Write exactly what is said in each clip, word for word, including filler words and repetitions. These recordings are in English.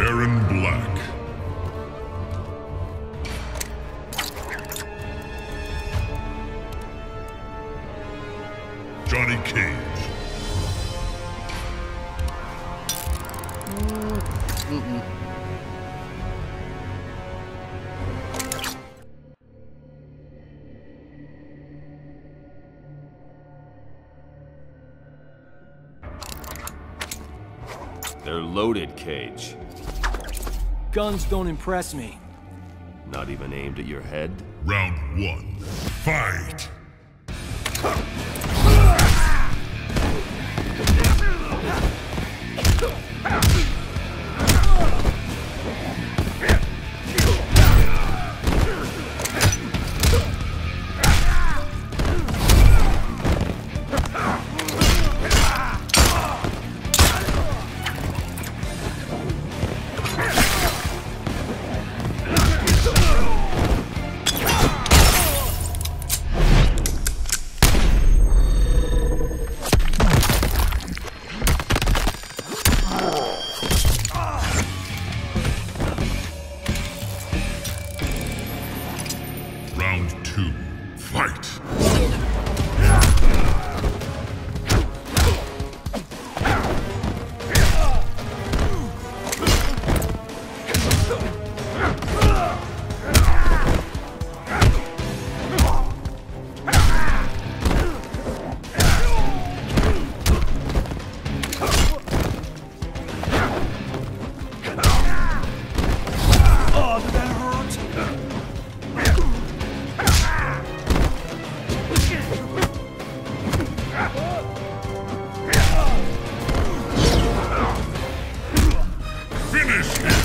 Aaron Black. Johnny Cage. Mm-mm. They're loaded, Cage. Guns don't impress me. Not even aimed at your head? Round one. Fight! Round two. Fight! Oh, did that hurt? Finish him!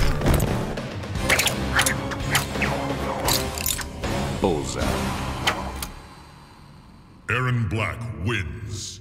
Bullseye. Aaron Black wins.